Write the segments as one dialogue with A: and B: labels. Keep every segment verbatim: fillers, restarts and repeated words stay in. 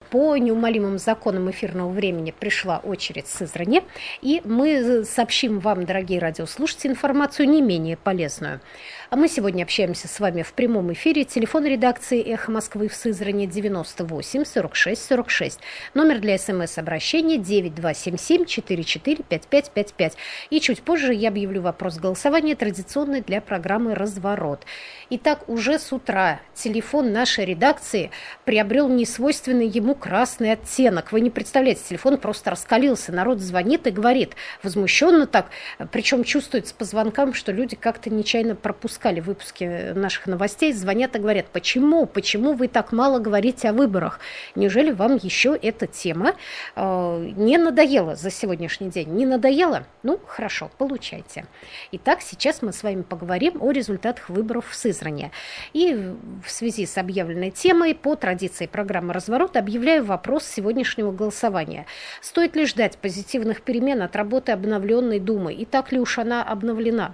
A: По неумолимым законам эфирного времени пришла очередь Сызрани, и мы сообщим вам, дорогие радиослушатели, информацию не менее полезную. А мы сегодня общаемся с вами в прямом эфире. Телефон редакции «Эхо Москвы» в Сызрани девяносто восемь сорок шесть сорок шесть. Номер для смс-обращения девять два семь семь четыре четыре пять пять пять пять. И чуть позже я объявлю вопрос голосования, традиционный для программы «Разворот». Итак, уже с утра телефон нашей редакции приобрел несвойственный ему красный оттенок. Вы не представляете, телефон просто раскалился. Народ звонит и говорит возмущенно так, причем чувствуется по звонкам, что люди как-то нечаянно пропускали выпуски наших новостей, звонят и говорят, почему, почему вы так мало говорите о выборах? Неужели вам еще эта тема э, не надоела за сегодняшний день? Не надоела? Ну, хорошо, получайте. Итак, сейчас мы с вами поговорим о результатах выборов в Сызрани. И в связи с объявленной темой, по традиции программы «Разворот», объявляю вопрос сегодняшнего голосования. Стоит ли ждать позитивных перемен от работы обновленной Думы? И так ли уж она обновлена?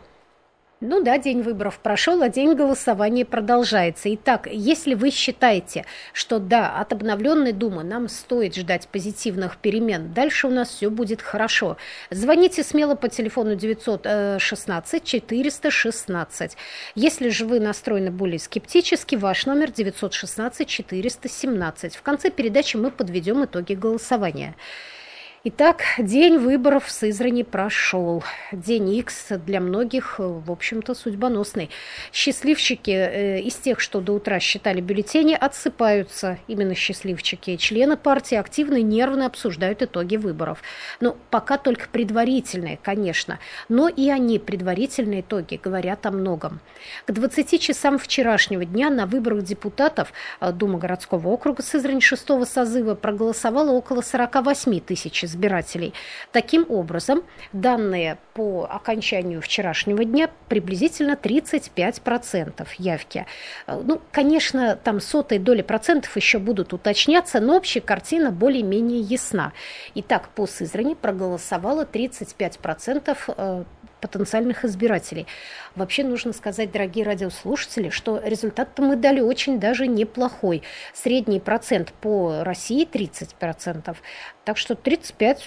A: Ну да, день выборов прошел, а день голосования продолжается. Итак, если вы считаете, что да, от обновленной Думы нам стоит ждать позитивных перемен, дальше у нас все будет хорошо, звоните смело по телефону девятьсот шестнадцать четыреста шестнадцать. Если же вы настроены более скептически, ваш номер девятьсот шестнадцать четыреста семнадцать. В конце передачи мы подведем итоги голосования. Итак, день выборов в Сызрани прошел. День Икс для многих, в общем-то, судьбоносный. Счастливчики э, из тех, что до утра считали бюллетени, отсыпаются. Именно счастливчики. Члены партии активно и нервно обсуждают итоги выборов. Ну, пока только предварительные, конечно. Но и они, предварительные итоги, говорят о многом. К двадцати часам вчерашнего дня на выборах депутатов Думы городского округа Сызрань шестого созыва проголосовало около сорок восемь тысяч избирателей. Таким образом, данные по окончанию вчерашнего дня приблизительно тридцать пять процентов явки. Ну, конечно, там сотые доли процентов еще будут уточняться, но общая картина более-менее ясна. Итак, по Сызрани проголосовало тридцать пять процентов потенциальных избирателей. Вообще нужно сказать, дорогие радиослушатели, что результат-то мы дали очень даже неплохой. Средний процент по России тридцать процентов. Так что тридцать пять,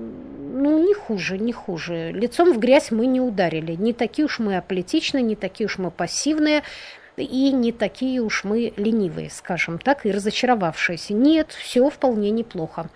A: ну, не хуже, не хуже. Лицом в грязь мы не ударили. Не такие уж мы аполитичные, не такие уж мы пассивные и не такие уж мы ленивые, скажем так, и разочаровавшиеся. Нет, все вполне неплохо.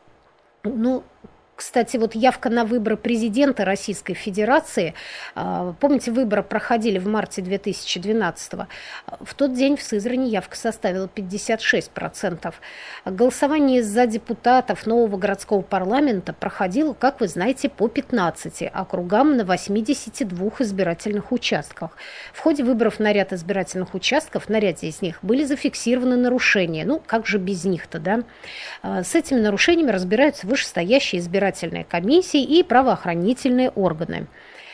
A: Ну, кстати, вот явка на выборы президента Российской Федерации, помните, выборы проходили в марте две тысячи двенадцатого, в тот день в Сызрани явка составила пятьдесят шесть процентов. Голосование за депутатов нового городского парламента проходило, как вы знаете, по пятнадцати округам на восьмидесяти двух избирательных участках. В ходе выборов на ряд избирательных участков, на ряде из них были зафиксированы нарушения. Ну, как же без них-то, да? С этими нарушениями разбираются вышестоящие избирательные комиссии и правоохранительные органы.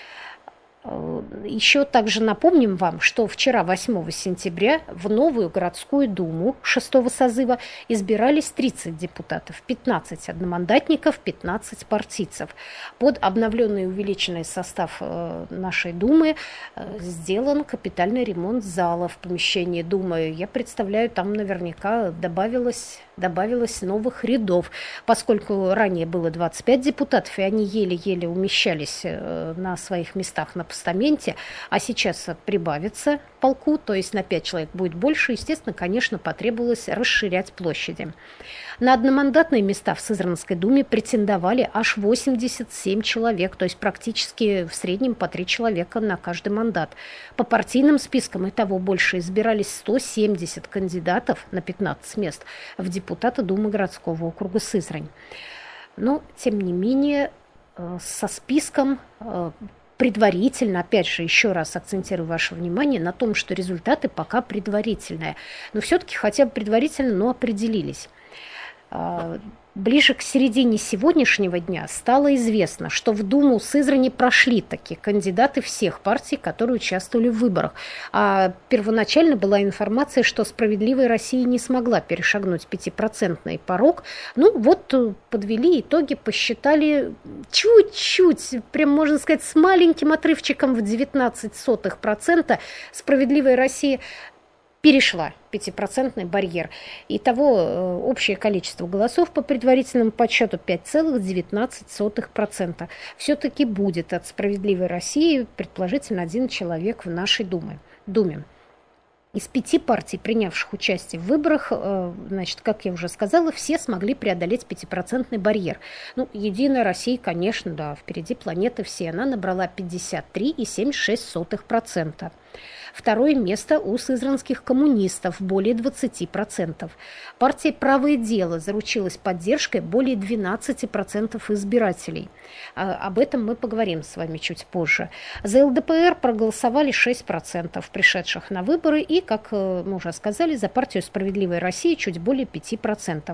A: Еще также напомним вам, что вчера, восьмого сентября, в новую городскую думу шестого созыва избирались тридцать депутатов, пятнадцать одномандатников, пятнадцать партийцев. Под обновленный и увеличенный состав нашей думы сделан капитальный ремонт зала в помещении думы. Я представляю, там наверняка добавилось... добавилось новых рядов, поскольку ранее было двадцать пять депутатов, и они еле-еле умещались на своих местах на постаменте, а сейчас прибавится полку, то есть на пять человек будет больше, естественно, конечно, потребовалось расширять площади. На одномандатные места в Сызранской думе претендовали аж восемьдесят семь человек, то есть практически в среднем по три человека на каждый мандат. По партийным спискам и того больше избирались сто семьдесят кандидатов на пятнадцать мест в депутаты Думы городского округа Сызрань. Но, тем не менее, со списком предварительно, опять же, еще раз акцентирую ваше внимание на том, что результаты пока предварительные. Но все-таки хотя бы предварительно, но определились. Ближе к середине сегодняшнего дня стало известно, что в Думу Сызрани прошли такие кандидаты всех партий, которые участвовали в выборах. А первоначально была информация, что «Справедливая Россия» не смогла перешагнуть пятипроцентный порог. Ну вот подвели итоги, посчитали чуть-чуть, прям можно сказать, с маленьким отрывчиком в девятнадцать сотых процента «Справедливая Россия» перешла пятипроцентный барьер. Итого общее количество голосов по предварительному подсчету пять целых девятнадцать сотых процента. Все-таки будет от «Справедливой России» предположительно один человек в нашей Думе. Думе. Из пяти партий, принявших участие в выборах, значит, как я уже сказала, все смогли преодолеть пятипроцентный барьер. Ну, «Единая Россия», конечно, да, впереди планеты все. Она набрала пятьдесят три целых семьдесят шесть сотых процента. Второе место у сызранских коммунистов, более двадцати процентов. Партия «Правое дело» заручилась поддержкой более двенадцати процентов избирателей. А, об этом мы поговорим с вами чуть позже. За эл дэ пэ эр проголосовали шесть процентов пришедших на выборы и, как мы уже сказали, за партию «Справедливая Россия» чуть более пяти процентов.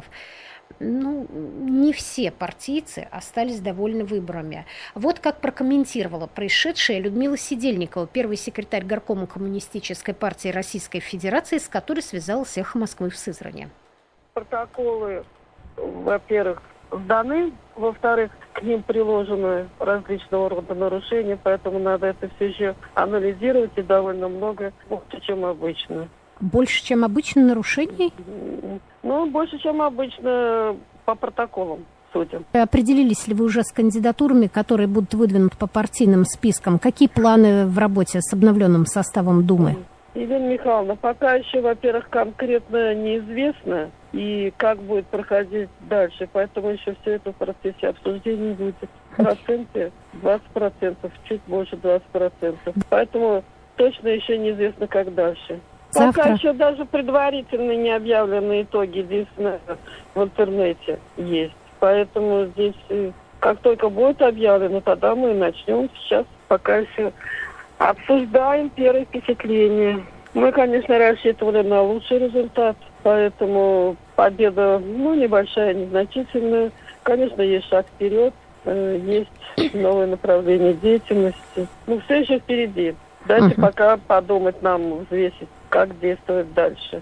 A: Ну, не все партийцы остались довольны выборами. Вот как прокомментировала происшедшее Людмила Сидельникова, первый секретарь горкома Коммунистической партии Российской Федерации, с которой связалась «Эхо Москвы» в Сызрани.
B: Протоколы, во-первых, сданы, во-вторых, к ним приложены различного рода нарушения, поэтому надо это все еще анализировать, и довольно много, больше, чем обычно.
A: Больше, чем обычно нарушений?
B: Ну, больше, чем обычно по протоколам, судя.
A: Определились ли вы уже с кандидатурами, которые будут выдвинуты по партийным спискам? Какие планы в работе с обновленным составом Думы?
B: Елена Михайловна, пока еще, во-первых, конкретно неизвестно, и как будет проходить дальше, поэтому еще все это в процессе обсуждений будет. В проценте двадцать процентов, чуть больше двадцати процентов. Поэтому точно еще неизвестно, как дальше.
A: Завтра.
B: Пока еще даже предварительно не объявленные итоги здесь в интернете есть. Поэтому здесь, как только будет объявлено, тогда мы начнем. Сейчас пока еще обсуждаем первые впечатления. Мы, конечно, рассчитывали на лучший результат, поэтому победа, ну, небольшая, незначительная. Конечно, есть шаг вперед, есть новое направление деятельности. Ну, все еще впереди. Дайте uh-huh. пока подумать нам, взвесить, как действовать дальше.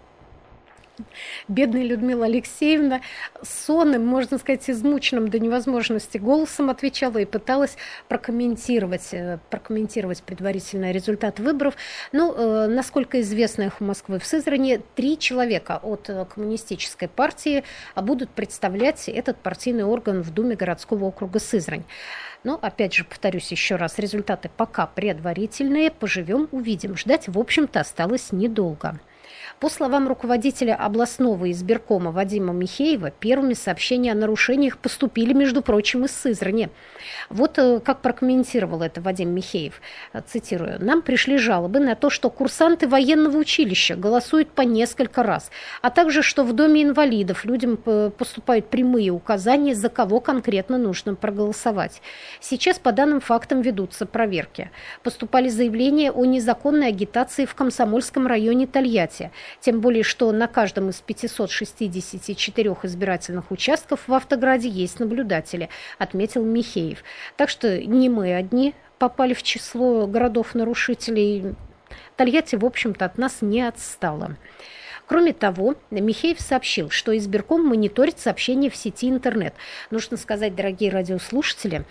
A: Бедная Людмила Алексеевна сонным, можно сказать, измученным до невозможности голосом отвечала и пыталась прокомментировать, прокомментировать предварительный результат выборов. Ну, э, насколько известно «Эхо Москвы» в Сызрани, три человека от Коммунистической партии будут представлять этот партийный орган в Думе городского округа Сызрань. Но, опять же, повторюсь еще раз, результаты пока предварительные, поживем, увидим. Ждать, в общем-то, осталось недолго. По словам руководителя областного избиркома Вадима Михеева, первыми сообщения о нарушениях поступили, между прочим, из Сызрани. Вот как прокомментировал это Вадим Михеев, цитирую: «Нам пришли жалобы на то, что курсанты военного училища голосуют по несколько раз, а также, что в Доме инвалидов людям поступают прямые указания, за кого конкретно нужно проголосовать. Сейчас по данным фактам ведутся проверки. Поступали заявления о незаконной агитации в Комсомольском районе Тольятти. Тем более, что на каждом из пятисот шестидесяти четырёх избирательных участков в Автограде есть наблюдатели», отметил Михеев. Так что не мы одни попали в число городов-нарушителей. Тольятти, в общем-то, от нас не отстала. Кроме того, Михеев сообщил, что избирком мониторит сообщения в сети интернет. Нужно сказать, дорогие радиослушатели,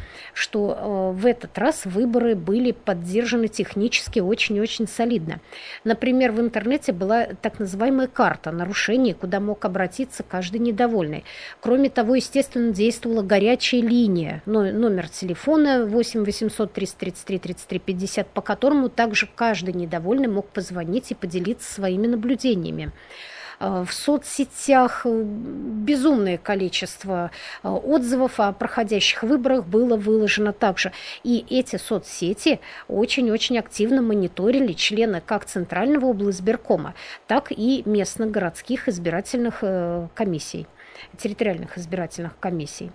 A: что э, в этот раз выборы были поддержаны технически очень-очень солидно. Например, в интернете была так называемая карта нарушений, куда мог обратиться каждый недовольный. Кроме того, естественно, действовала горячая линия, номер телефона восемь восемьсот триста тридцать три тридцать три пятьдесят, по которому также каждый недовольный мог позвонить и поделиться своими наблюдениями. В соцсетях безумное количество отзывов о проходящих выборах было выложено также. И эти соцсети очень-очень активно мониторили члены как Центрального облсбиркома, так и местных городских избирательных комиссий, территориальных избирательных комиссий.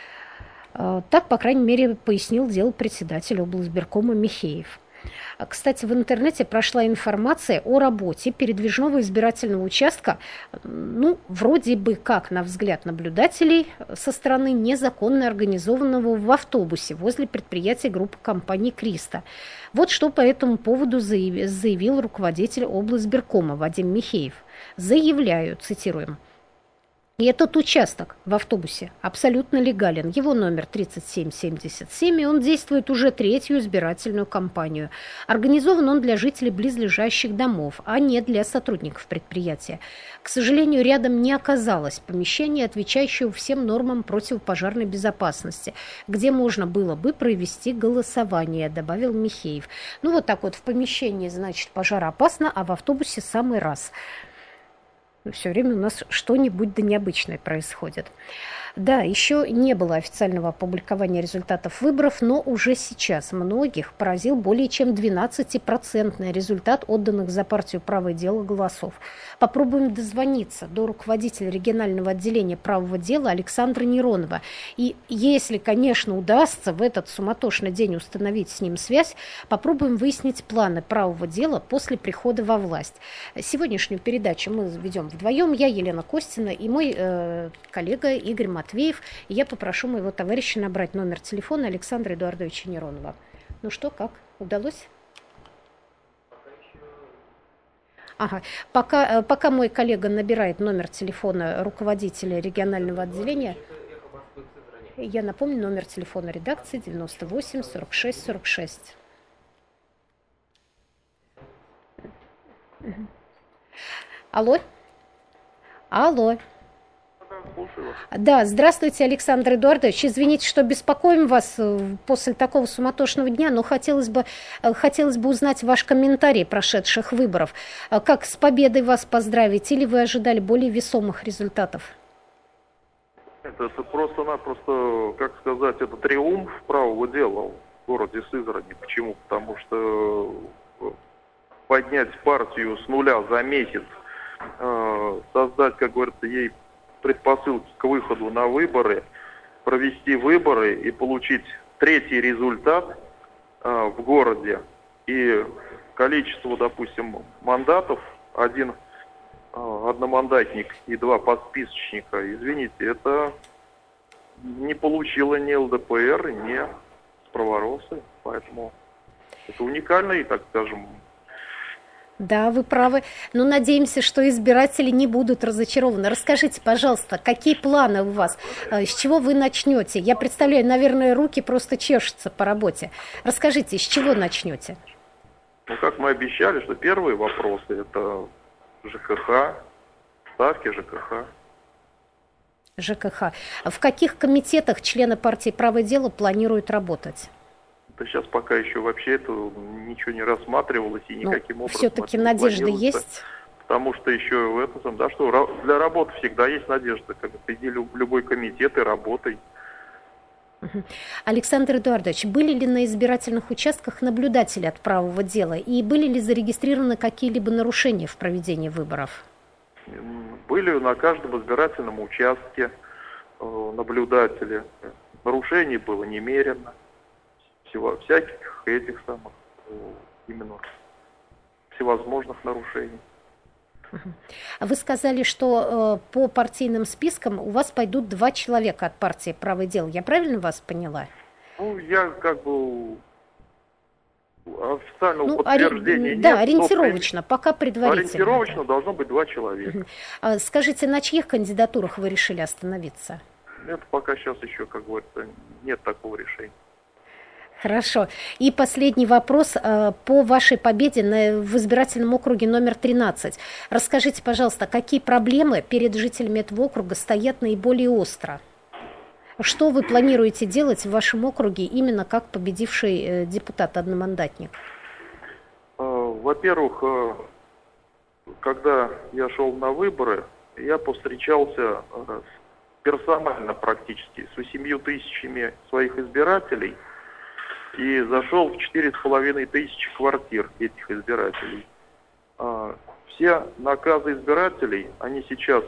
A: Так, по крайней мере, пояснил дело председатель облсбиркома Михеев. Кстати, в интернете прошла информация о работе передвижного избирательного участка, ну, вроде бы как, на взгляд наблюдателей, со стороны незаконно организованного в автобусе возле предприятия группы компаний «Криста». Вот что по этому поводу заявил, заявил руководитель облсбиркома Вадим Михеев. Заявляю, цитируем: И этот участок в автобусе абсолютно легален. Его номер тридцать семь семьдесят семь, и он действует уже третью избирательную кампанию. Организован он для жителей близлежащих домов, а не для сотрудников предприятия. К сожалению, рядом не оказалось помещения, отвечающего всем нормам противопожарной безопасности, где можно было бы провести голосование, добавил Михеев. Ну вот так вот, в помещении, значит, пожароопасно, а в автобусе самый раз. Все время у нас что-нибудь да необычное происходит. Да, еще не было официального опубликования результатов выборов, но уже сейчас многих поразил более чем двенадцатипроцентный результат отданных за партию «Правое дело» голосов. Попробуем дозвониться до руководителя регионального отделения «Правого дела» Александра Неронова. И если, конечно, удастся в этот суматошный день установить с ним связь, попробуем выяснить планы «Правого дела» после прихода во власть. Сегодняшнюю передачу мы ведем вдвоем. Я, Елена Костина, и мой э, коллега Игорь Матвеев. И я попрошу моего товарища набрать номер телефона Александра Эдуардовича Неронова. Ну что, как? Удалось? Ага. Пока, пока мой коллега набирает номер телефона руководителя регионального отделения, я напомню, номер телефона редакции девяносто восемь сорок шесть сорок шесть. Алло? Алло. Да, здравствуйте, Александр Эдуардович. Извините, что беспокоим вас после такого суматошного дня, но хотелось бы, хотелось бы узнать ваш комментарий прошедших выборов. Как с победой вас поздравить, или вы ожидали более весомых результатов?
C: Это, это просто-напросто, как сказать, это триумф правого дела в городе Сызрани. Почему? Потому что поднять партию с нуля за месяц, создать, как говорится, ей предпосылки к выходу на выборы, провести выборы и получить третий результат э, в городе. И количество, допустим, мандатов, один э, одномандатник и два подсписочника, извините, это не получило ни эл дэ пэ эр, ни справоросы. Поэтому это уникальный, так скажем.
A: Да, вы правы. Но надеемся, что избиратели не будут разочарованы. Расскажите, пожалуйста, какие планы у вас? С чего вы начнете? Я представляю, наверное, руки просто чешутся по работе. Расскажите, с чего начнете?
C: Ну, как мы обещали, что первые вопросы – это жэ ка ха, ставки жэ ка ха.
A: жэ ка ха. В каких комитетах члены партии «Правое дело» планируют работать?
C: Да сейчас пока еще вообще это ничего не рассматривалось и никаким
A: ну,
C: образом.
A: Все-таки надежда есть?
C: Потому что еще в этом, да, что для работы всегда есть надежда. Как иди в любой комитет и работай.
A: Александр Эдуардович, были ли на избирательных участках наблюдатели от «Правого дела» и были ли зарегистрированы какие-либо нарушения в проведении выборов?
C: Были на каждом избирательном участке наблюдатели. Нарушений было немерено. Всего, всяких этих самых, именно всевозможных нарушений.
A: Вы сказали, что э, по партийным спискам у вас пойдут два человека от партии «Правое дело». Я правильно вас поняла?
C: Ну, я как бы официального
A: ну,
C: подтверждения
A: ори...
C: нет.
A: Да, ориентировочно,
C: но,
A: пока предварительно.
C: Ориентировочно должно быть два человека.
A: А скажите, на чьих кандидатурах вы решили остановиться?
C: Это пока сейчас еще, как говорится, нет такого решения.
A: Хорошо. И последний вопрос по вашей победе в избирательном округе номер тринадцать. Расскажите, пожалуйста, какие проблемы перед жителями этого округа стоят наиболее остро? Что вы планируете делать в вашем округе именно как победивший депутат-одномандатник?
C: Во-первых, когда я шел на выборы, я повстречался персонально практически с восемью тысячами своих избирателей, и зашел в четыре с половиной тысячи квартир этих избирателей. Все наказы избирателей, они сейчас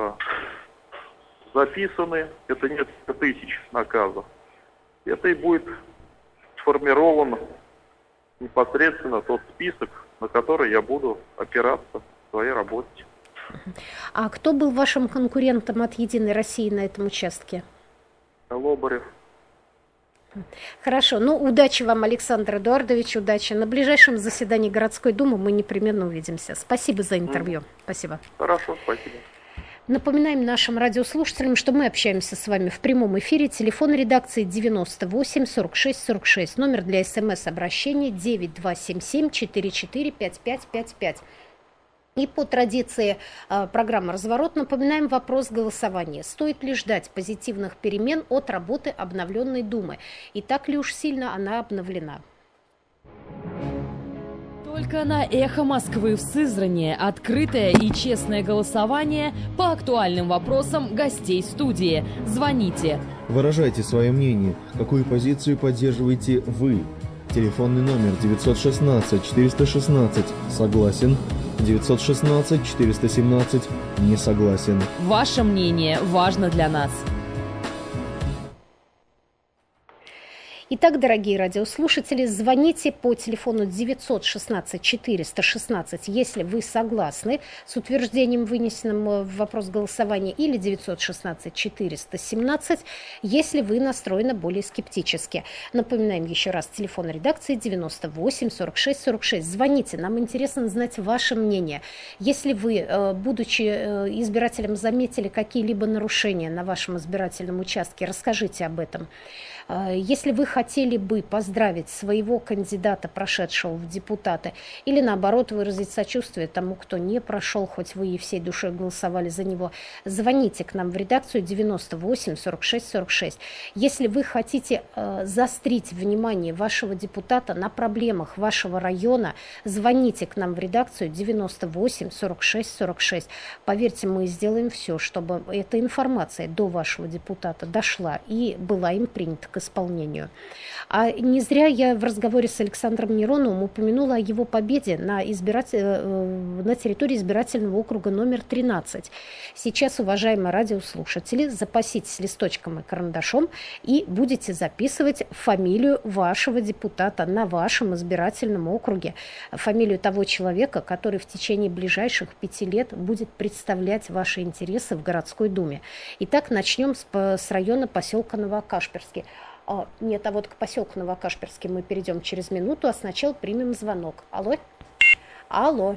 C: записаны, это несколько тысяч наказов. Это и будет сформирован непосредственно тот список, на который я буду опираться в своей работе.
A: А кто был вашим конкурентом от «Единой России» на этом участке?
C: Лобарев.
A: Хорошо. Ну, удачи вам, Александр Эдуардович, удачи. На ближайшем заседании городской думы мы непременно увидимся. Спасибо за интервью. Mm. Спасибо.
C: Хорошо, спасибо.
A: Напоминаем нашим радиослушателям, что мы общаемся с вами в прямом эфире. Телефон редакции девяносто восемь сорок шесть сорок шесть. Номер для смс-обращения девять два семь семь четыре четыре пять пять пять пять. И по традиции э, программы «Разворот» напоминаем вопрос голосования. Стоит ли ждать позитивных перемен от работы обновленной Думы? И так ли уж сильно она обновлена?
D: Только на «Эхо Москвы» в Сызрани открытое и честное голосование по актуальным вопросам гостей студии. Звоните.
E: Выражайте свое мнение. Какую позицию поддерживаете вы? Телефонный номер девятьсот шестнадцать четыреста шестнадцать. Согласен. девятьсот шестнадцать четыреста семнадцать. Не согласен.
D: Ваше мнение важно для нас.
A: Итак, дорогие радиослушатели, звоните по телефону девятьсот шестнадцать четыреста шестнадцать, если вы согласны с утверждением, вынесенным в вопрос голосования, или девятьсот шестнадцать четыреста семнадцать, если вы настроены более скептически. Напоминаем еще раз, телефон редакции девяносто восемь сорок шесть сорок шесть. Звоните, нам интересно знать ваше мнение. Если вы, будучи избирателем, заметили какие-либо нарушения на вашем избирательном участке, расскажите об этом. Если вы хотели бы поздравить своего кандидата, прошедшего в депутаты, или наоборот выразить сочувствие тому, кто не прошел, хоть вы и всей душой голосовали за него, звоните к нам в редакцию девяносто восемь сорок шесть сорок шесть. Если вы хотите э, заострить внимание вашего депутата на проблемах вашего района, звоните к нам в редакцию девяносто восемь сорок шесть сорок шесть. Поверьте, мы сделаем все, чтобы эта информация до вашего депутата дошла и была им принята к исполнению. А не зря я в разговоре с Александром Нероновым упомянула о его победе на, избиратель... на территории избирательного округа номер тринадцать. Сейчас, уважаемые радиослушатели, запаситесь листочком и карандашом и будете записывать фамилию вашего депутата на вашем избирательном округе, фамилию того человека, который в течение ближайших пяти лет будет представлять ваши интересы в городской думе. Итак, начнем с, с района поселка Новокашперский. О, нет, а вот к поселку Новокашперский мы перейдем через минуту, а сначала примем звонок. Алло? Алло?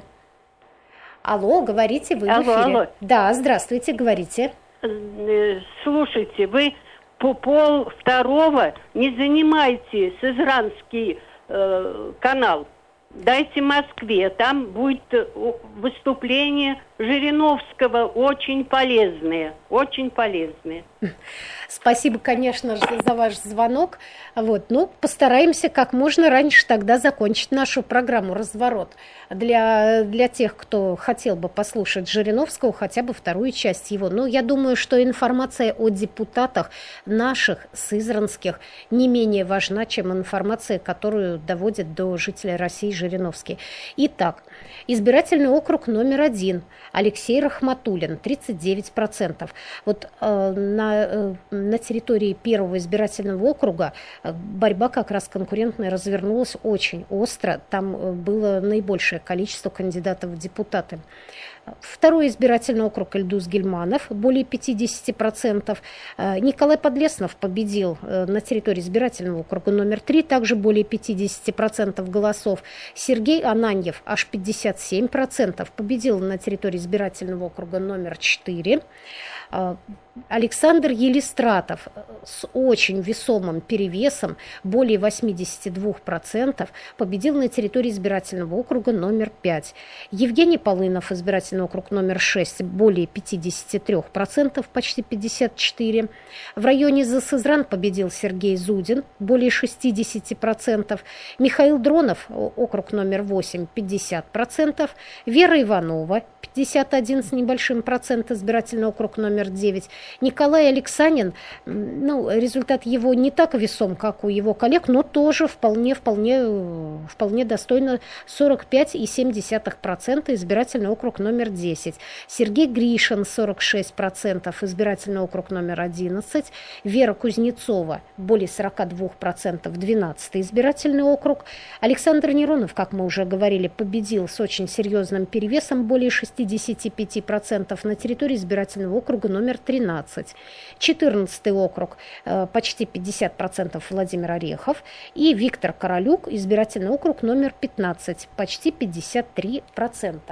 A: Алло, говорите, вы
F: алло,
A: в эфире.
F: Алло.
A: Да, здравствуйте, говорите.
F: Слушайте, вы по пол второго не занимайте Сызранский э, канал. Дайте Москве, там будет выступление Жириновского, очень полезные, очень полезные.
A: Спасибо, конечно же, за ваш звонок. Вот, ну, постараемся как можно раньше тогда закончить нашу программу «Разворот». Для, для тех, кто хотел бы послушать Жириновского, хотя бы вторую часть его. Но я думаю, что информация о депутатах наших, сызранских, не менее важна, чем информация, которую доводит до жителей России Жириновский. Итак, избирательный округ номер один. Алексей Рахматуллин, тридцать девять процентов. Вот э, на, э, на территории первого избирательного округа э, борьба как раз конкурентная развернулась очень остро. Там э, было наибольшее количество кандидатов в депутаты. Второй избирательный округ Ильдус Гильманов, более пятьдесят процентов. Николай Подлеснов победил на территории избирательного округа номер три, также более пятьдесят процентов голосов. Сергей Ананьев, аж пятьдесят семь процентов, победил на территории избирательного округа номер четыре. Александр Елистратов с очень весомым перевесом, более восемьдесят два процента, победил на территории избирательного округа номер пять. Евгений Полынов, избирательный округ номер шесть, более пятьдесят три процента, почти пятьдесят четыре процента. В районе Сызрань победил Сергей Зудин, более шестьдесят процентов. Михаил Дронов, округ номер восемь, пятьдесят процентов. Вера Иванова, пятьдесят один с небольшим процентом, избирательный округ номер девять. Николай Алексанин, ну, результат его не так весом, как у его коллег, но тоже вполне, вполне, вполне достойно, сорок пять целых семь десятых процента, избирательный округ номер десять. Сергей Гришин, сорок шесть процентов, избирательный округ номер одиннадцать. Вера Кузнецова, более сорок два процента, двенадцатый избирательный округ. Александр Неронов, как мы уже говорили, победил с очень серьезным перевесом, более шестьдесят пять процентов, на территории избирательного округа номер тринадцать. четырнадцатый округ, почти пятьдесят процентов, Владимир Орехов. И Виктор Королюк, избирательный округ номер пятнадцать, почти пятьдесят три процента.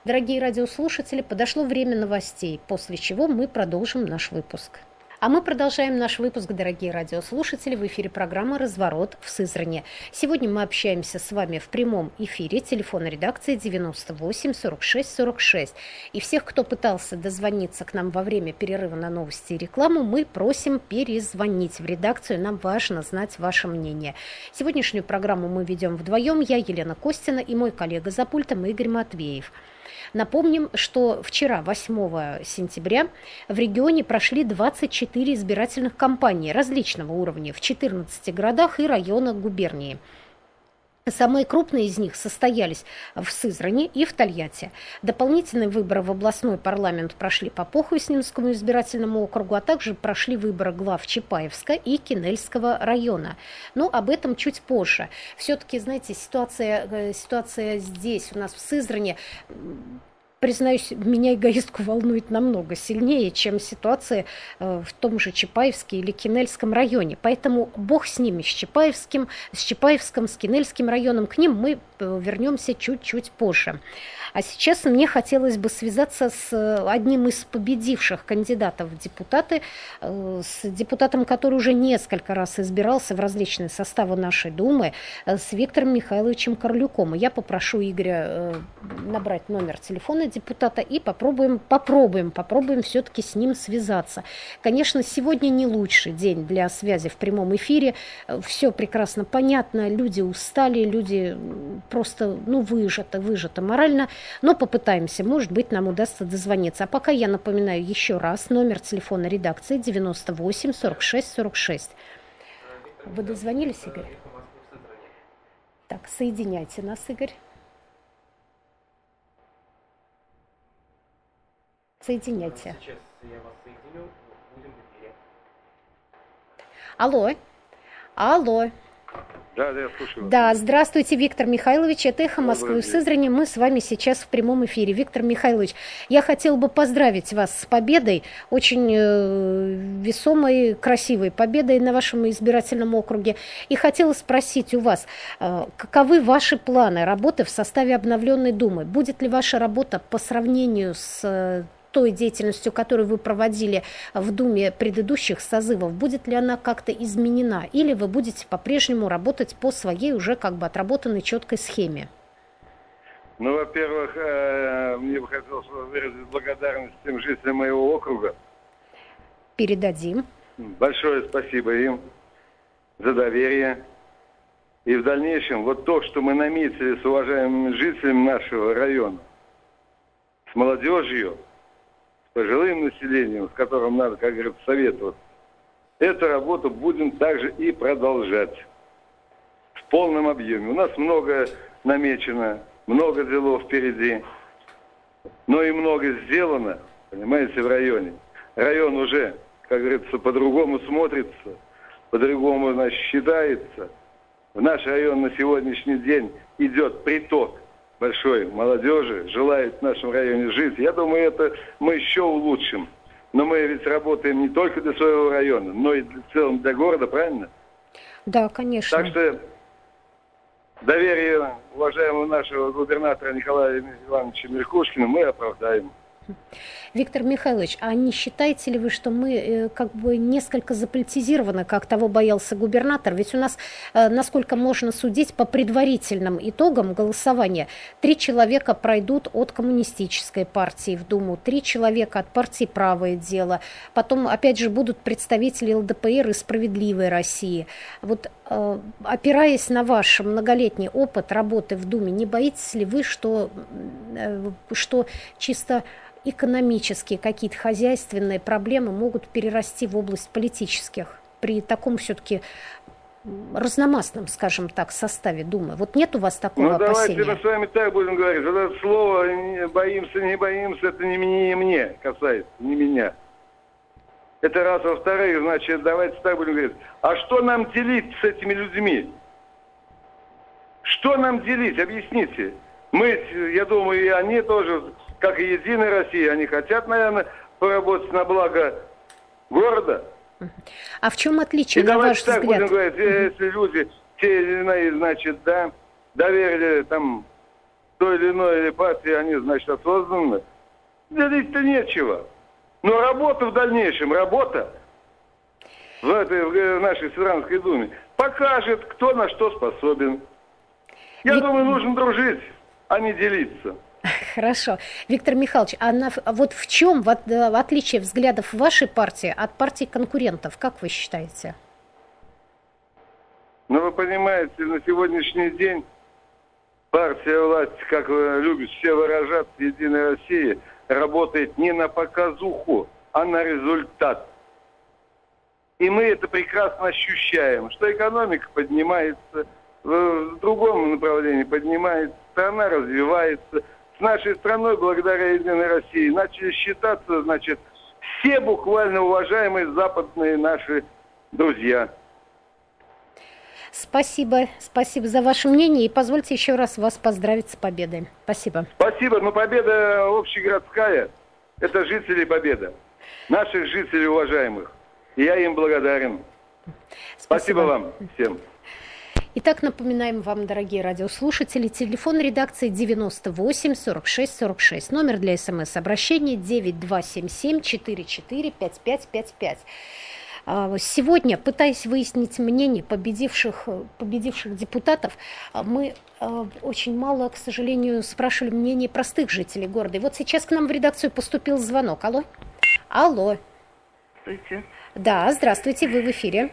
A: Дорогие радиослушатели, подошло время новостей, после чего мы продолжим наш выпуск. А мы продолжаем наш выпуск, дорогие радиослушатели, в эфире программы «Разворот» в Сызрани. Сегодня мы общаемся с вами в прямом эфире. Телефон редакции девяносто восемь сорок шесть сорок шесть. И всех, кто пытался дозвониться к нам во время перерыва на новости и рекламу, мы просим перезвонить в редакцию. Нам важно знать ваше мнение. Сегодняшнюю программу мы ведем вдвоем. Я, Елена Костина, и мой коллега за пультом Игорь Матвеев. Напомним, что вчера, восьмого сентября, в регионе прошли двадцать четыре избирательных кампании различного уровня в четырнадцати городах и районах губернии. Самые крупные из них состоялись в Сызрани и в Тольятти. Дополнительные выборы в областной парламент прошли по Похвестнинскому избирательному округу, а также прошли выборы глав Чапаевска и Кинельского района. Но об этом чуть позже. Все-таки, знаете, ситуация, ситуация здесь у нас в Сызрани, признаюсь, меня эгоистку волнует намного сильнее, чем ситуация в том же Чапаевске или Кинельском районе. Поэтому бог с ними, с Чапаевским, с Чапаевском, с Кинельским районом. К ним мы вернемся чуть-чуть позже. А сейчас мне хотелось бы связаться с одним из победивших кандидатов в депутаты, с депутатом, который уже несколько раз избирался в различные составы нашей Думы, с Виктором Михайловичем Корлюком. И я попрошу Игоря набрать номер телефона депутата и попробуем, попробуем, попробуем все-таки с ним связаться. Конечно, сегодня не лучший день для связи в прямом эфире. Все прекрасно понятно, люди устали, люди просто, ну, выжаты, выжаты морально. Но попытаемся, может быть, нам удастся дозвониться. А пока я напоминаю еще раз номер телефона редакции девяносто восемь сорок шесть сорок шесть. Вы дозвонились, Игорь? Так, соединяйте нас, Игорь. Соединяйте. Сейчас я вас соединю, будем в эфире. Алло. Алло.
G: Да, да, я слушаю.
A: Да, здравствуйте, Виктор Михайлович. Это «Эхо Москвы» в Сызрани. Мы с вами сейчас в прямом эфире. Виктор Михайлович, я хотела бы поздравить вас с победой, очень э, весомой, красивой победой на вашем избирательном округе. И хотела спросить у вас, э, каковы ваши планы работы в составе обновленной Думы? Будет ли ваша работа по сравнению с э, той деятельностью, которую вы проводили в Думе предыдущих созывов, будет ли она как-то изменена? Или вы будете по-прежнему работать по своей уже как бы отработанной четкой схеме?
G: Ну, во-первых, мне бы хотелось выразить благодарность тем жителям моего округа.
A: Передадим.
G: Большое спасибо им за доверие. И в дальнейшем, вот то, что мы наметили с уважаемыми жителями нашего района, с молодежью, пожилым населением, с которым надо, как говорят, советоваться, эту работу будем также и продолжать в полном объеме. У нас много намечено, много делов впереди, но и много сделано, понимаете, в районе. Район уже, как говорится, по-другому смотрится, по-другому, значит, считается. В наш район на сегодняшний день идет приток большой молодежи, желает в нашем районе жить. Я думаю, это мы еще улучшим. Но мы ведь работаем не только для своего района, но и в целом для города, правильно?
A: Да, конечно.
G: Так что доверие уважаемого нашего губернатора Николая Ивановича Меркушкина мы оправдаем.
A: Виктор Михайлович, а не считаете ли вы, что мы э, как бы несколько заполитизированы, как того боялся губернатор? Ведь у нас, э, насколько можно судить по предварительным итогам голосования, три человека пройдут от коммунистической партии в Думу, три человека от партии «Правое дело», потом, опять же, будут представители эл дэ пэ эр и «Справедливой России». Вот, э, опираясь на ваш многолетний опыт работы в Думе, не боитесь ли вы, что, э, что чисто экономические, какие-то хозяйственные проблемы могут перерасти в область политических при таком все-таки разномастном, скажем так, составе Думы? Вот нет у вас такого
G: ну,
A: опасения?
G: Ну, давайте мы с вами так будем говорить. Вот это слово «боимся, не боимся», это не, не мне касается, не меня. Это раз. Во-вторых, значит, давайте так будем говорить. А что нам делить с этими людьми? Что нам делить? Объясните. Мы, я думаю, и они тоже, как и Единая Россия, они хотят, наверное, поработать на благо города.
A: А в чем отличие,
G: и
A: на ваш
G: так
A: взгляд?
G: Будем говорить, если люди, те или иные, значит, да, доверили там той или иной партии, они, значит, осознанны. Делить-то нечего. Но работа в дальнейшем, работа в этой в нашей Сызранской думе покажет, кто на что способен. Я
A: Вик...
G: думаю, нужно дружить, а не делиться.
A: Хорошо. Виктор Михайлович, а на, вот в чем в, от, в отличие взглядов вашей партии от партии конкурентов, как вы считаете?
G: Ну, вы понимаете, на сегодняшний день партия власти, как вы любите все выражаться, «Единая Россия», работает не на показуху, а на результат. И мы это прекрасно ощущаем, что экономика поднимается, в другом направлении поднимается, страна развивается. С нашей страной, благодаря «Единой России», начали считаться, значит, все буквально уважаемые западные наши друзья.
A: Спасибо, спасибо за ваше мнение. И позвольте еще раз вас поздравить с победой. Спасибо.
G: Спасибо, но победа общегородская, это жители победа. Наших жителей уважаемых. И я им благодарен. Спасибо, спасибо вам всем.
A: Итак, напоминаем вам, дорогие радиослушатели, телефон редакции девяносто восемь сорок шесть сорок шесть. Номер для смс-обращения девять два семь семь четыре четыре пять пять пять пять. Сегодня, пытаясь выяснить мнение победивших, победивших депутатов, мы очень мало, к сожалению, спрашивали мнение простых жителей города. И вот сейчас к нам в редакцию поступил звонок. Алло? Алло.
H: Здравствуйте.
A: Да, здравствуйте, вы в эфире.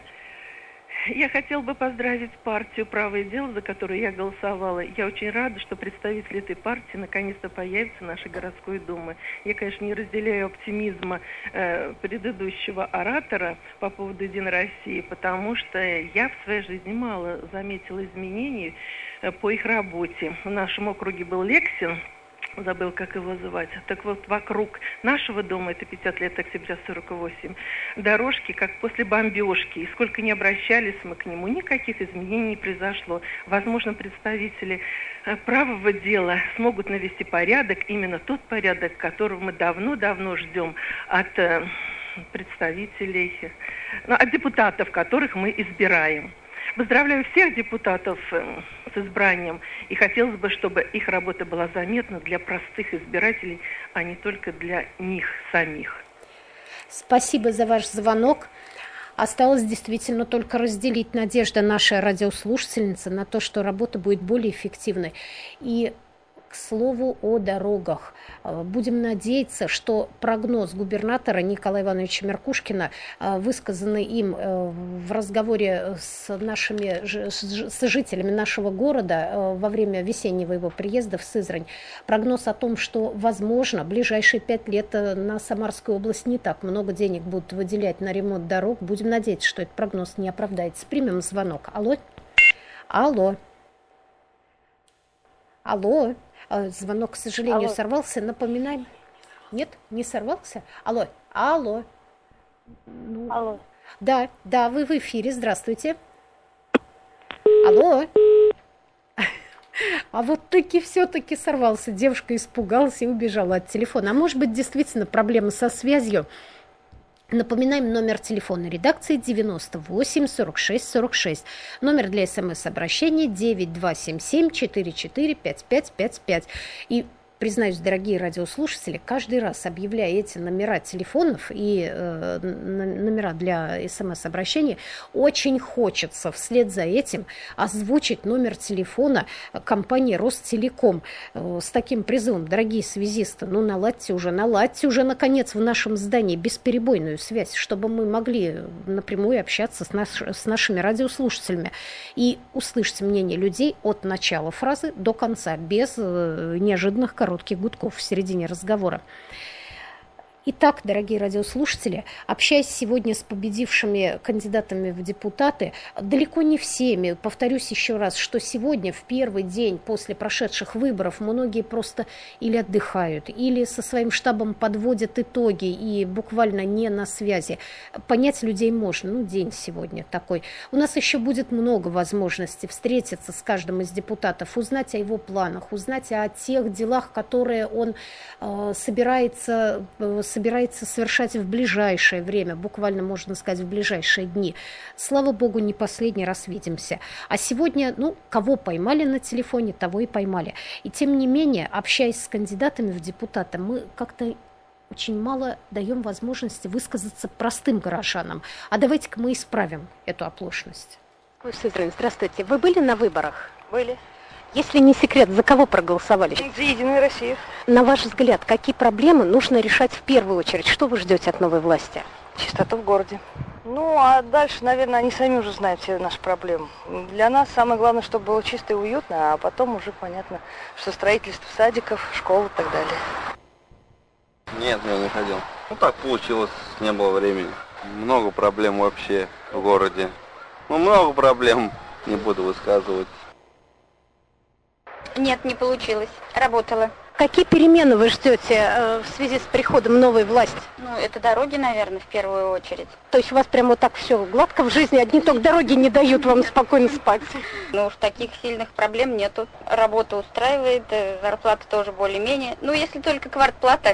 H: Я хотела бы поздравить партию «Правое дело», за которую я голосовала. Я очень рада, что представители этой партии наконец-то появятся в нашей городской думе. Я, конечно, не разделяю оптимизма э, предыдущего оратора по поводу «Единой России», потому что я в своей жизни мало заметила изменений э, по их работе. В нашем округе был Лексин, забыл, как его звать. Так вот, вокруг нашего дома, это пятьдесят лет октября сорок восемь, дорожки, как после бомбежки. И сколько ни обращались мы к нему, никаких изменений не произошло. Возможно, представители правого дела смогут навести порядок, именно тот порядок, которого мы давно-давно ждем от представителей, ну, от депутатов, которых мы избираем. Поздравляю всех депутатов с избранием, и хотелось бы, чтобы их работа была заметна для простых избирателей, а не только для них самих.
A: Спасибо за ваш звонок. Осталось действительно только разделить надежды нашей радиослушательницы на то, что работа будет более эффективной. И к слову о дорогах. Будем надеяться, что прогноз губернатора Николая Ивановича Меркушкина, высказанный им в разговоре с нашими с жителями нашего города во время весеннего его приезда в Сызрань, прогноз о том, что, возможно, в ближайшие пять лет на Самарскую область не так много денег будут выделять на ремонт дорог. Будем надеяться, что этот прогноз не оправдается. Примем звонок. Алло? Алло? Алло? Звонок, к сожалению, Алло. Сорвался. Напоминаем. Нет, не сорвался? Алло, алло. Ну,
I: алло.
A: Да, да, вы в эфире. Здравствуйте. Алло. А вот таки все-таки сорвался. Девушка испугалась и убежала от телефона. А может быть, действительно проблема со связью. Напоминаем номер телефона редакции девяносто восемь сорок шесть сорок шесть. Номер для смс-обращения девять два семь семь четыре четыре пять пять пять пять. И признаюсь, дорогие радиослушатели, каждый раз, объявляя эти номера телефонов и э, номера для смс-обращения, очень хочется вслед за этим озвучить номер телефона компании Ростелеком э, с таким призывом: дорогие связисты, ну наладьте уже, наладьте уже, наконец, в нашем здании бесперебойную связь, чтобы мы могли напрямую общаться с, наш, с нашими радиослушателями и услышать мнение людей от начала фразы до конца, без э, неожиданных коротких коротких гудков в середине разговора. Итак, дорогие радиослушатели, общаясь сегодня с победившими кандидатами в депутаты, далеко не всеми, повторюсь еще раз, что сегодня, в первый день после прошедших выборов, многие просто или отдыхают, или со своим штабом подводят итоги и буквально не на связи. Понять людей можно, ну, день сегодня такой. У нас еще будет много возможностей встретиться с каждым из депутатов, узнать о его планах, узнать о тех делах, которые он э, собирается, э, собирается собирается совершать в ближайшее время, буквально, можно сказать, в ближайшие дни. Слава богу, не последний раз видимся. А сегодня, ну, кого поймали на телефоне, того и поймали. И тем не менее, общаясь с кандидатами в депутаты, мы как-то очень мало даем возможности высказаться простым горожанам. А давайте-ка мы исправим эту оплошность. Здравствуйте. Вы были на выборах?
I: Были.
A: Если не секрет, за кого проголосовали?
I: За Единую Россию.
A: На ваш взгляд, какие проблемы нужно решать в первую очередь? Что вы ждете от новой власти?
I: Чистоту в городе. Ну, а дальше, наверное, они сами уже знают все наши проблемы. Для нас самое главное, чтобы было чисто и уютно, а потом уже понятно, что строительство садиков, школ и так далее.
J: Нет, я не ходил. Ну, так получилось, не было времени. Много проблем вообще в городе. Ну, много проблем, не буду высказывать.
K: Нет, не получилось. Работала.
A: Какие перемены вы ждете э, в связи с приходом новой власти?
K: Ну, это дороги, наверное, в первую очередь.
A: То есть у вас прямо вот так все гладко в жизни, одни только дороги не дают вам спокойно спать?
K: Ну, уж таких сильных проблем нету. Работа устраивает, зарплата тоже более-менее. Ну, если только квартплата.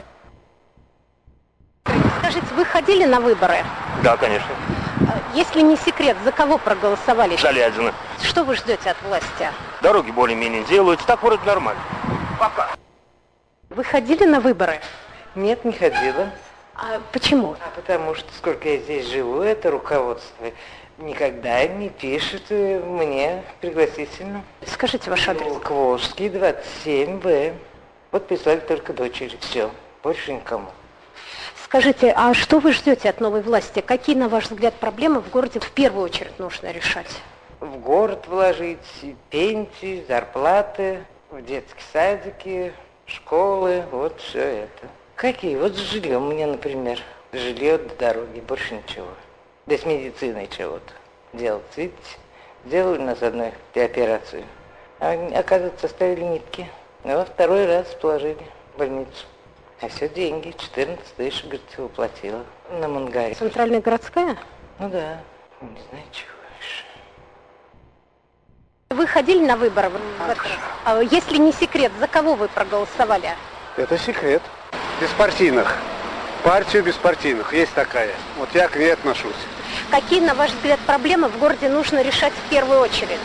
A: Скажите, вы ходили на выборы?
L: Да, конечно.
A: Если не секрет, за кого проголосовали?
L: Залядина.
A: Что вы ждете от власти?
L: Дороги более-менее делаются, так вроде нормально. Пока.
A: Вы ходили на выборы?
M: Нет, не ходила.
A: А почему?
M: А потому что сколько я здесь живу, это руководство никогда не пишет мне пригласительно.
A: Скажите ваш адрес.
M: Волковский, двадцать семь Б. Вот прислали только дочери. Все, больше никому.
A: Скажите, а что вы ждете от новой власти? Какие, на ваш взгляд, проблемы в городе в первую очередь нужно решать?
M: В город вложить пенсии, зарплаты, в детские садики, школы, вот все это. Какие? Вот с жильем у меня, например. Жилье до дороги, больше ничего. Да с медициной чего-то делать. Видите, сделали нас одной операцию, а оказывается, оставили нитки. Ну, а второй раз положили в больницу. А все деньги, четырнадцать тысяч, говорит, уплатила на Мангаре.
A: Центральная городская?
M: Ну да, не знаю, чего еще.
A: Вы ходили на выборы? А, если не секрет, за кого вы проголосовали?
N: Это секрет. Беспартийных. Партию беспартийных. Есть такая. Вот я к ней отношусь.
A: Какие, на ваш взгляд, проблемы в городе нужно решать в первую очередь?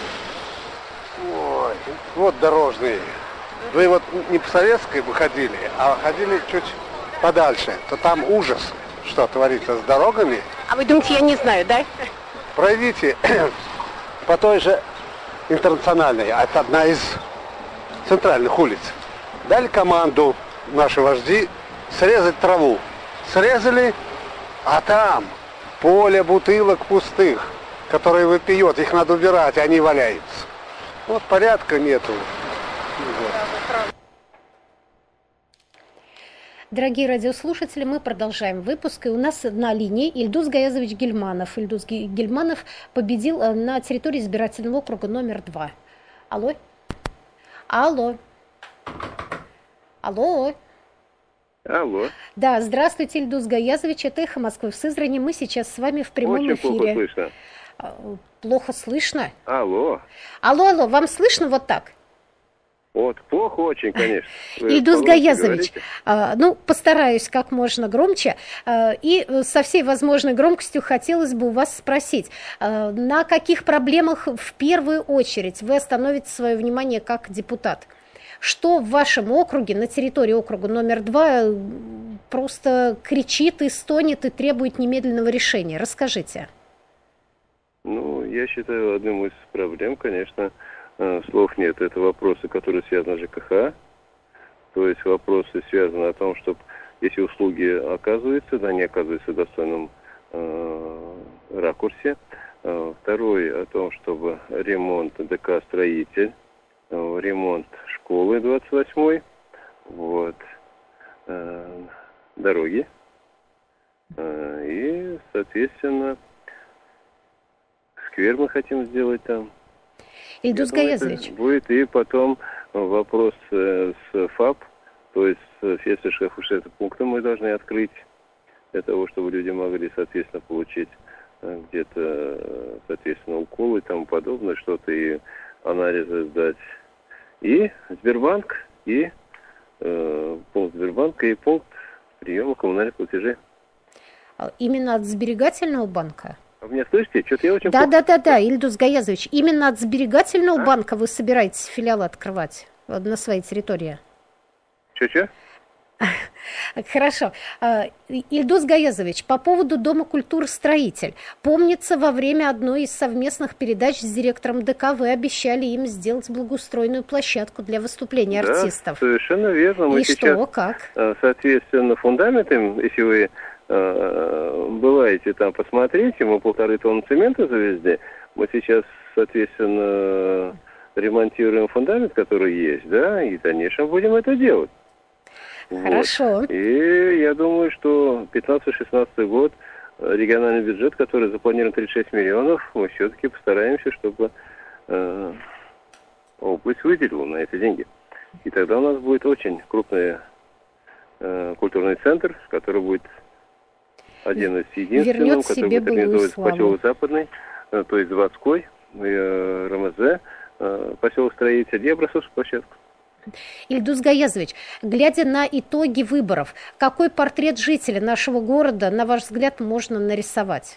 N: Ой, вот дорожные. Вы вот не по Советской бы ходили, а ходили чуть подальше, то там ужас, что творится с дорогами.
A: А вы думаете, я не знаю, да?
N: Пройдите по той же Интернациональной, а это одна из центральных улиц. Дали команду наши вожди срезать траву. Срезали, а там поле бутылок пустых, которые выпьет, их надо убирать, они валяются. Вот порядка нету.
A: Дорогие радиослушатели, мы продолжаем выпуск. И у нас на линии Ильдус Гаязович Гильманов. Ильдус Гильманов победил на территории избирательного округа номер два. Алло? Алло? Алло?
O: Алло.
A: Да, здравствуйте, Ильдус Гаязович. Это «Эхо Москвы» в Сызрани. Мы сейчас с вами в прямом
O: Очень
A: эфире.
O: плохо слышно.
A: Плохо слышно?
O: Алло.
A: Алло, алло, вам слышно вот так?
O: Вот, плохо очень, конечно.
A: Ильдус Гаязович, а, ну, постараюсь как можно громче. А, и со всей возможной громкостью хотелось бы у вас спросить, а, на каких проблемах в первую очередь вы остановите свое внимание как депутат? Что в вашем округе, на территории округа номер два, просто кричит и стонет и требует немедленного решения? Расскажите.
O: Ну, я считаю, одним из проблем, конечно, слов нет. Это вопросы, которые связаны с ЖКХ. То есть вопросы связаны о том, чтобы, если услуги оказываются, да, они оказываются в достойном э, ракурсе. Э, второй о том, чтобы ремонт ДК-строитель, э, ремонт школы двадцать восьмой, вот, э, дороги. Э, и, соответственно, сквер мы хотим сделать там.
A: Ильдус Гаязович.
O: Будет и потом вопрос э, с ФАП, то есть с фельдшерско-акушерским пунктом мы должны открыть для того, чтобы люди могли, соответственно, получить э, где-то, э, соответственно, уколы и тому подобное, что-то и анализы сдать. И Сбербанк, и э, пункт Сбербанка, и пункт приема коммунальных платежей.
A: Именно от сберегательного банка?
O: А вы меня слышите? Что-то я очень
A: Да,
O: плохо...
A: да, да, да, Ильдус Гаязович, именно от сберегательного
O: а?
A: банка вы собираетесь филиалы открывать на своей территории?
O: Че-че?
A: Хорошо. Ильдус Гаязович, по поводу Дома культуры «Строитель». Помнится, во время одной из совместных передач с директором ДК вы обещали им сделать благоустроенную площадку для выступления
O: да,
A: артистов.
O: Совершенно верно. Мы
A: И
O: сейчас,
A: что, как?
O: Соответственно, фундаментом, если вы э, бываете там, посмотрите, мы полторы тонны цемента завезли. Мы сейчас, соответственно, ремонтируем фундамент, который есть, да, и, конечно, будем это делать.
A: Хорошо.
O: Вот. И я думаю, что пятнадцатый-шестнадцатый год региональный бюджет, который запланирован тридцать шесть миллионов, мы все-таки постараемся, чтобы э, область выделила на эти деньги. И тогда у нас будет очень крупный э, культурный центр, который будет один из единственных,
A: Вернет
O: который
A: себе
O: будет организовывать
A: славу.
O: поселок Западный, э, то есть Заводской, э, РМЗ, э, поселок Строитель и Образцовскую площадку.
A: Ильдус Гаязович, глядя на итоги выборов, какой портрет жителя нашего города, на ваш взгляд, можно нарисовать?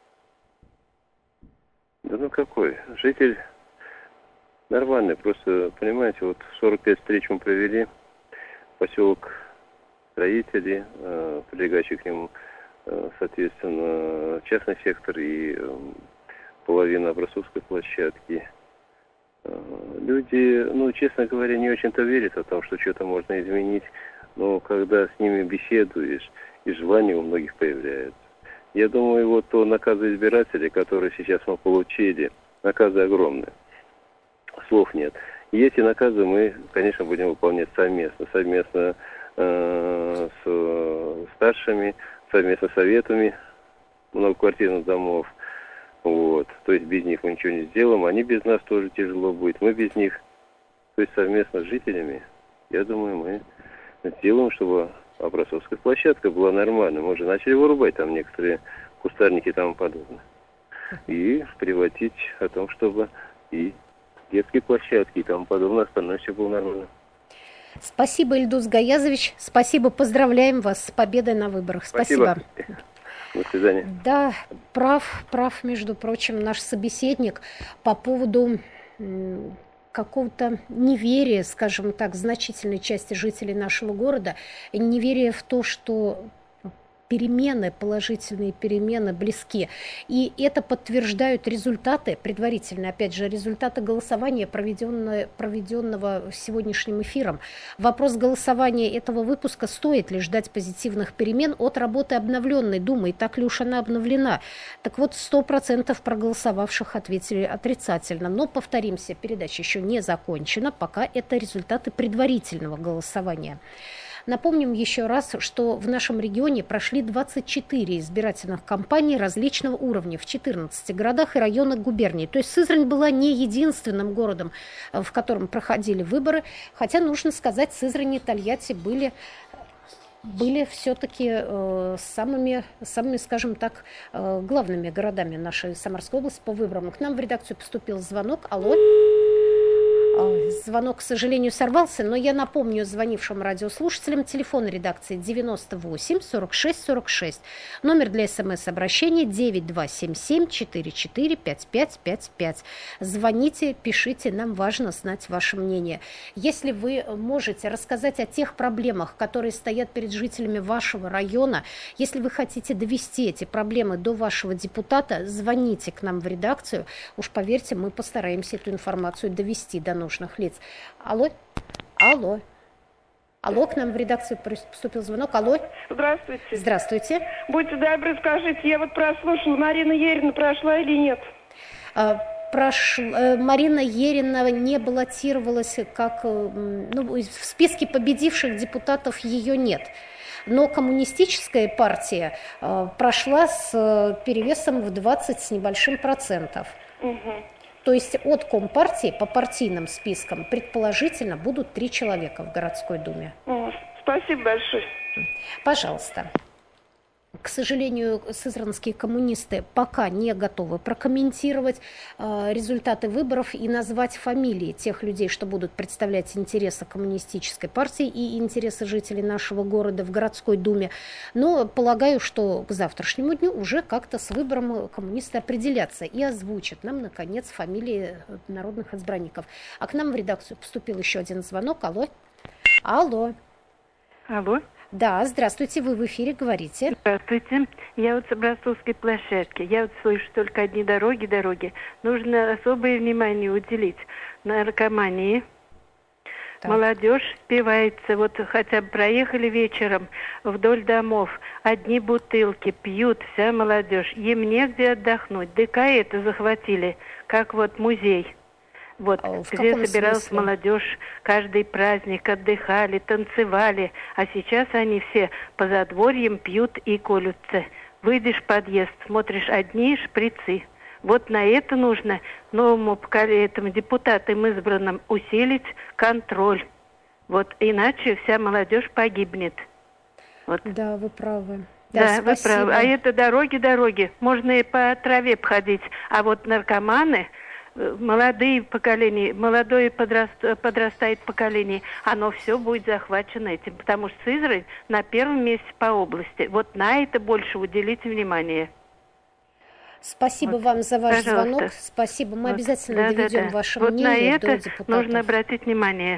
O: Да ну какой? Житель нормальный, просто, понимаете, вот сорок пять встреч мы провели, поселок Строителей, э, прилегающий к нему, э, соответственно, частный сектор и э, половина Образцовской площадки. Люди, ну, честно говоря, не очень-то верят о том, что что-то можно изменить, но когда с ними беседуешь, и желание у многих появляется. Я думаю, вот то наказы избирателей, которые сейчас мы получили, наказы огромные, слов нет. И эти наказы мы, конечно, будем выполнять совместно, совместно э, с старшими, совместно с советами многоквартирных домов. Вот. То есть без них мы ничего не сделаем, они без нас тоже тяжело будет, мы без них. То есть совместно с жителями, я думаю, мы сделаем, чтобы Образцовская площадка была нормальной. Мы уже начали вырубать там некоторые кустарники и тому подобное. И приводить о том, чтобы и детские площадки и тому подобное, остальное все было нормально.
A: Спасибо, Ильдус Гаязович. Спасибо, поздравляем вас с победой на выборах. Спасибо.
O: Спасибо. До свидания.
A: Да, прав, прав, между прочим, наш собеседник по поводу какого-то неверия, скажем так, значительной части жителей нашего города, неверия в то, что перемены, положительные перемены близки. И это подтверждают результаты, предварительно, опять же, результаты голосования, проведенного, проведенного сегодняшним эфиром. Вопрос голосования этого выпуска: стоит ли ждать позитивных перемен от работы обновленной Думы, и так ли уж она обновлена? Так вот, сто процентов проголосовавших ответили отрицательно. Но, повторимся, передача еще не закончена, пока это результаты предварительного голосования. Напомним еще раз, что в нашем регионе прошли двадцать четыре избирательных кампании различного уровня в четырнадцати городах и районах губернии. То есть Сызрань была не единственным городом, в котором проходили выборы, хотя, нужно сказать, Сызрань и Тольятти были, были все-таки э, самыми, самыми, скажем так, э, главными городами нашей Самарской области по выборам. К нам в редакцию поступил звонок. Алло. Звонок, к сожалению, сорвался, но я напомню звонившим радиослушателям телефон редакции девяносто восемь сорок шесть сорок шесть. Номер для смс-обращения девять два семь семь четыре четыре пять пять пять пять. Звоните, пишите, нам важно знать ваше мнение. Если вы можете рассказать о тех проблемах, которые стоят перед жителями вашего района, если вы хотите довести эти проблемы до вашего депутата, звоните к нам в редакцию. Уж поверьте, мы постараемся эту информацию довести до нужных лиц. Алло, алло, алло, к нам в редакцию поступил звонок. Алло.
P: Здравствуйте.
A: Здравствуйте.
P: Будьте добры, скажите, я вот прослушала, Марина Ерина прошла или нет?
A: А, прош... Марина Ерина не баллотировалась, как, ну, в списке победивших депутатов ее нет. Но коммунистическая партия э, прошла с перевесом в двадцать с небольшим процентов.
P: Угу.
A: То есть от Компартии по партийным спискам предположительно будут три человека в городской думе.
P: О, спасибо большое.
A: Пожалуйста. К сожалению, сызранские коммунисты пока не готовы прокомментировать э, результаты выборов и назвать фамилии тех людей, что будут представлять интересы коммунистической партии и интересы жителей нашего города в городской думе. Но полагаю, что к завтрашнему дню уже как-то с выбором коммунисты определятся и озвучат нам, наконец, фамилии народных избранников. А к нам в редакцию поступил еще один звонок. Алло. Алло.
Q: Алло.
A: Да, здравствуйте, вы в эфире, говорите.
Q: Здравствуйте, я вот с Образцовской площадки. Я вот слышу только одни дороги, дороги. Нужно особое внимание уделить наркомании. Так. Молодежь спивается, вот хотя бы проехали вечером вдоль домов, одни бутылки пьют, вся молодежь. Им негде отдохнуть. ДК это захватили, как вот музей. Вот, а где собиралась смысле? Молодежь, каждый праздник отдыхали, танцевали, а сейчас они все по задворьям пьют и колются. Выйдешь в подъезд, смотришь, одни шприцы. Вот на это нужно новому поколению, этому депутатам избранным усилить контроль. Вот, иначе вся молодежь погибнет. Вот.
A: Да, вы правы. Да,
Q: да вы правы. А это дороги, дороги. Можно и по траве походить. А вот наркоманы... Молодые поколения, молодое подраст, подрастает поколение, оно все будет захвачено этим, потому что Сызрань на первом месте по области. Вот на это больше уделите внимание.
A: Спасибо вот. Вам за ваш Пожалуйста. Звонок. Спасибо. Мы вот. обязательно да, доведем да, да. ваше
Q: вот
A: мнение
Q: до депутатов. Вот на это нужно обратить внимание.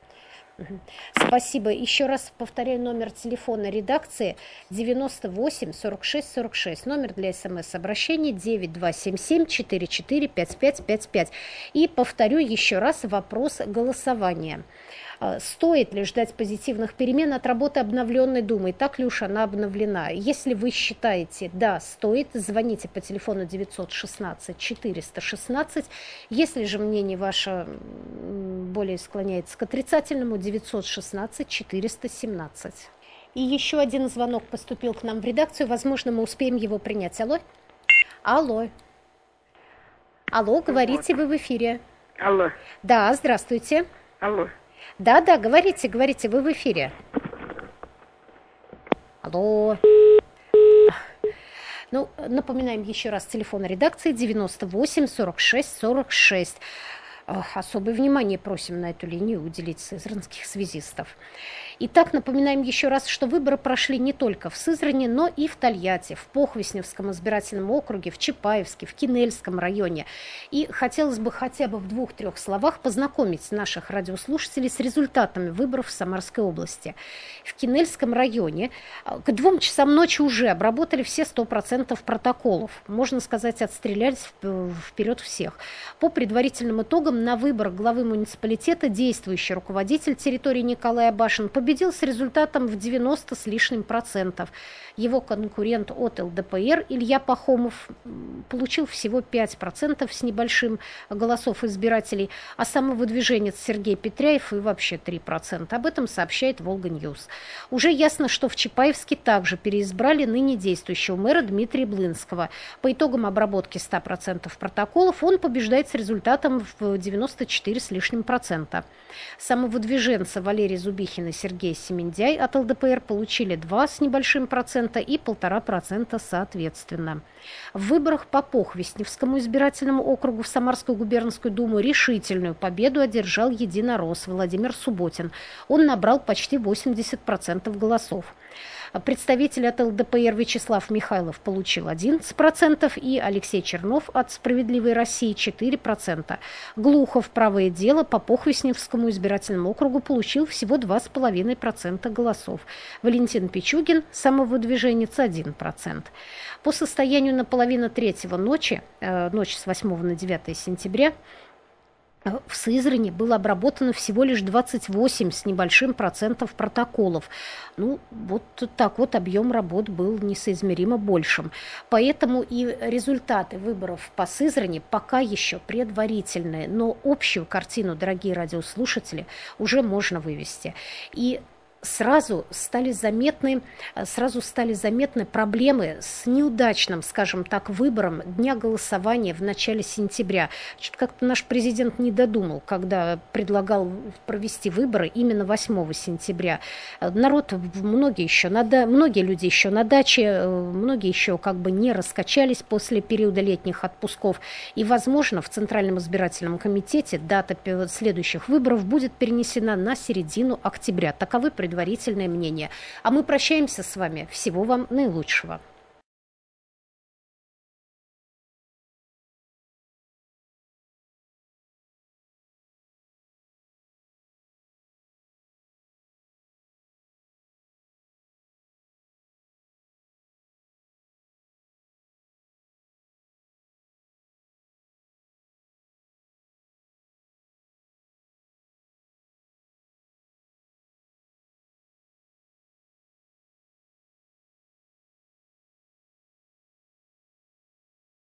A: Спасибо. Еще раз повторяю номер телефона редакции девяносто восемь сорок шесть сорок шесть. Номер для смс-обращений девять два семь семь четыре четыре пять пять пять пять. И повторю еще раз вопрос голосования. Стоит ли ждать позитивных перемен от работы обновленной Думы? Так ли уж она обновлена? Если вы считаете, да, стоит, звоните по телефону девятьсот шестнадцать четыреста шестнадцать. Если же мнение ваше более склоняется к отрицательному, девятьсот шестнадцать четыреста семнадцать. И еще один звонок поступил к нам в редакцию. Возможно, мы успеем его принять. Алло? Алло. Алло, говорите, вы в эфире.
P: Алло.
A: Да, здравствуйте.
P: Алло.
A: Да, да, говорите, говорите, вы в эфире. Алло. Ну, напоминаем еще раз телефон редакции девяносто восемь сорок шесть сорок шесть. Особое внимание просим на эту линию уделить сызранских связистов. Итак, напоминаем еще раз, что выборы прошли не только в Сызрани, но и в Тольятти, в Похвесневском избирательном округе, в Чапаевске, в Кинельском районе. И хотелось бы хотя бы в двух-трех словах познакомить наших радиослушателей с результатами выборов в Самарской области. В Кинельском районе к двум часам ночи уже обработали все сто процентов протоколов. Можно сказать, отстрелялись вперед всех. По предварительным итогам на выборах главы муниципалитета действующий руководитель территории Николай Абашин победил с результатом в девяносто с лишним процентов. Его конкурент от эл дэ пэ эр Илья Пахомов получил всего пять процентов с небольшим голосов избирателей, а самовыдвиженец Сергей Петряев и вообще три процента. Об этом сообщает Волга Ньюс. Уже ясно, что в Чапаевске также переизбрали ныне действующего мэра Дмитрия Блынского. По итогам обработки ста процентов протоколов он побеждает с результатом в девяносто четыре с лишним процента. Самовыдвиженцы Валерий Зубихин и Сергей Семендяй от эл дэ пэ эр получили два с небольшим процента и полтора процента соответственно. В выборах по Похвесневскому избирательному округу в Самарскую губернскую думу решительную победу одержал единорос Владимир Субботин. Он набрал почти восемьдесят процентов голосов. Представитель от эл дэ пэ эр Вячеслав Михайлов получил одиннадцать процентов и Алексей Чернов от «Справедливой России» четыре процента. Глухов «Правое дело» по Похвесневскому избирательному округу получил всего два с половиной процента голосов. Валентин Пичугин, самовыдвиженец, один процент. По состоянию на половину третьего ночи, э, ночь с восьмого на девятое сентября, в Сызрани было обработано всего лишь двадцать восемь с небольшим процентов протоколов. Ну, вот так вот объем работ был несоизмеримо большим. Поэтому и результаты выборов по Сызрани пока еще предварительные. Но общую картину, дорогие радиослушатели, уже можно вывести. И сразу стали заметны, сразу стали заметны проблемы с неудачным, скажем так, выбором дня голосования в начале сентября. Что-то как-то наш президент не додумал, когда предлагал провести выборы именно восьмого сентября. Народ, многие еще на да... многие люди еще на даче, многие еще как бы не раскачались после периода летних отпусков. И, возможно, в Центральном избирательном комитете дата следующих выборов будет перенесена на середину октября. Таковы предварительные мнения. А мы прощаемся с вами. Всего вам наилучшего.